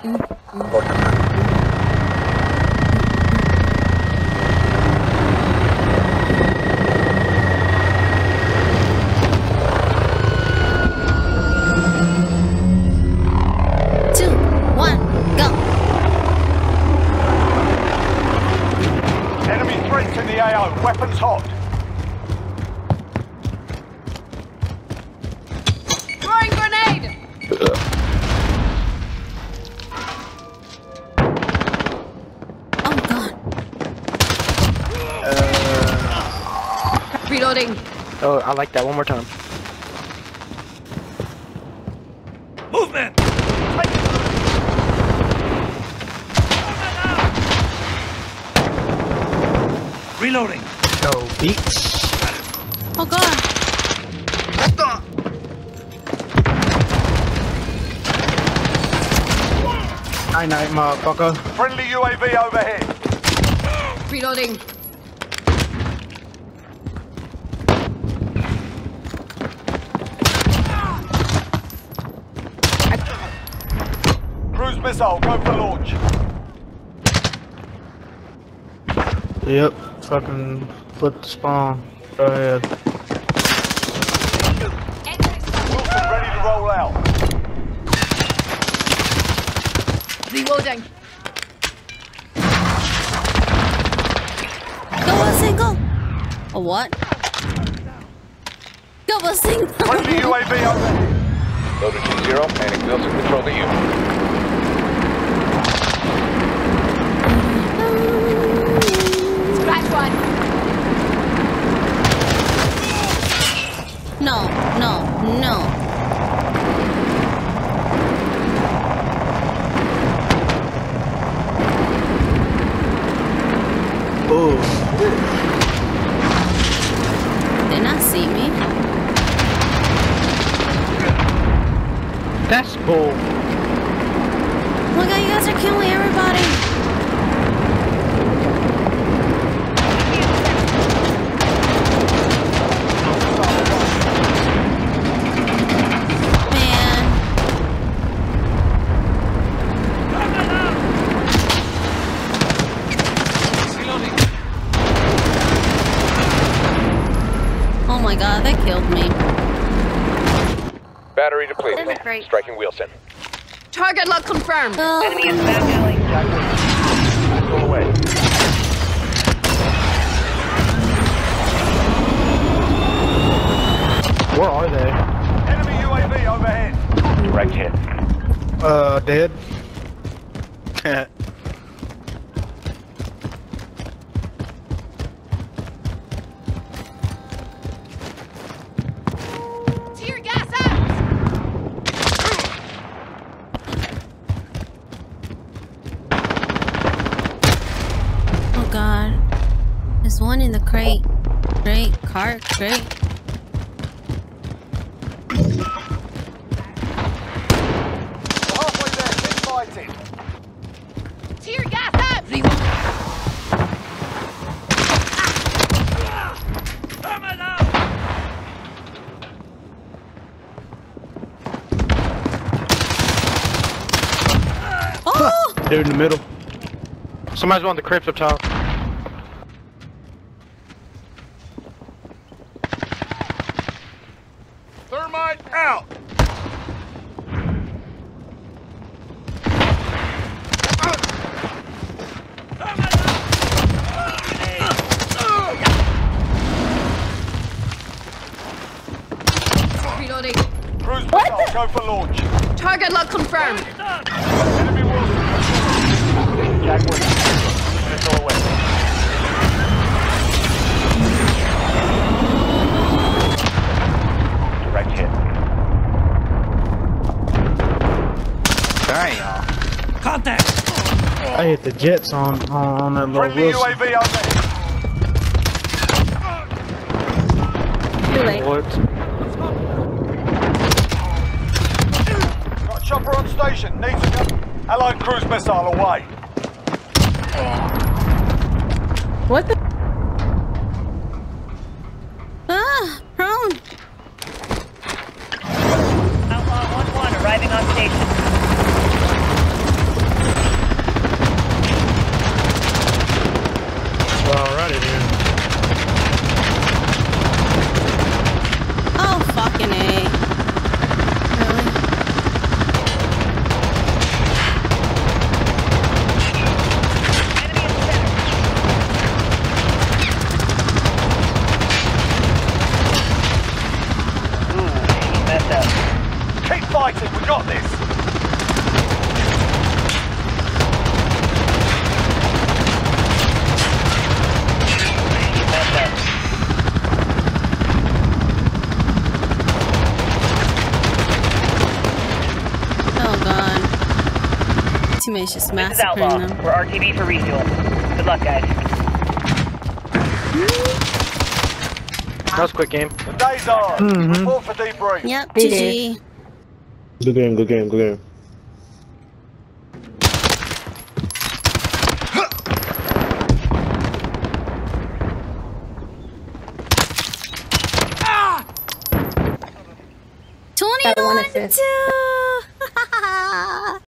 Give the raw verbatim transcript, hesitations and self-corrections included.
Weapons hot. Throwing grenade! Oh god. Uh, Reloading. oh, I like that. One more time. Movement! Reloading. Go, beats. Oh god. Night night, motherfucker. Friendly U A V overhead. Reloading. Cruise missile, go for launch. Yep. Fucking flip the spawn. Go ahead. Wilson ready to roll out. Reloading. Go a single. A what? Go a single. Friendly U A V overhead. Loader two zero, manning Wilson control to you. Scratch one. No, no, no. Oh. Did not see me. That's cool. Look how you guys are killing everybody. Oh my god, that killed me. Battery depleted. Isn't it great? Striking Wilson. Target lock confirmed. Oh. Enemy in back alley. Go away. Where are they? Enemy U A V overhead. Direct hit. Uh, dead. Tear gas out. Oh god. There's one in the crate. Crate, cart, crate. Halfway there, keep fighting. Tear gas out. Oh! Dude in the middle. Somebody's on the crypt up top. Thermite out. Reloading. Cruise missile, go for launch. Target lock confirmed. Enemy Wilson. Jack Wilson. Missile away. Direct hit. Damn. Contact. I hit the jets on on, on that little Friendly U A Wilson. V overhead. Too late. What? Got a chopper on station. Needs to go. Allied cruise missile away. What the? Ah, prone. Outlaw one one arriving on station. teammate's just This is massacring Outlaw. them. We're R T B for refuel. Good luck, guys. That was a quick game. The day's ours. Report for debrief. Yep, They G G. Good game, good game, good game. Got one twenty-one to assist. two.